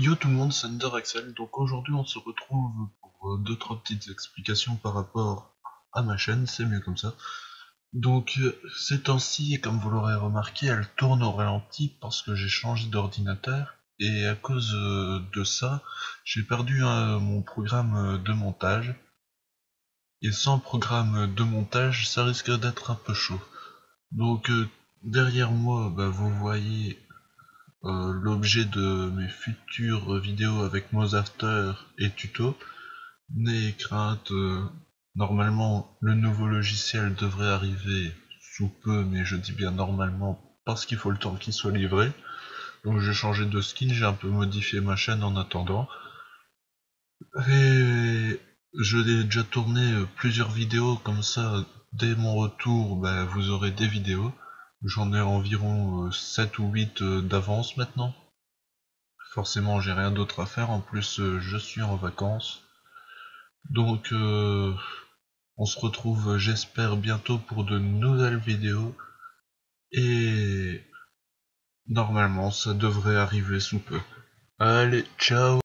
Yo tout le monde, c'est Axel. Donc aujourd'hui on se retrouve pour deux trois petites explications par rapport à ma chaîne, c'est mieux comme ça. Donc ces temps-ci, comme vous l'aurez remarqué, elle tourne au ralenti parce que j'ai changé d'ordinateur et à cause de ça, j'ai perdu mon programme de montage. Et sans programme de montage, ça risque d'être un peu chaud. Donc derrière moi, vous voyez l'objet de mes futures vidéos avec Mozafter et tuto. N'ayez crainte, normalement le nouveau logiciel devrait arriver sous peu, mais je dis bien normalement parce qu'il faut le temps qu'il soit livré. Donc j'ai changé de skin, j'ai un peu modifié ma chaîne en attendant. Et je l'ai déjà tourné plusieurs vidéos comme ça. Dès mon retour, vous aurez des vidéos. J'en ai environ 7 ou 8 d'avance maintenant. Forcément, j'ai rien d'autre à faire. En plus, je suis en vacances. Donc, on se retrouve, j'espère, bientôt pour de nouvelles vidéos. Et normalement, ça devrait arriver sous peu. Allez, ciao!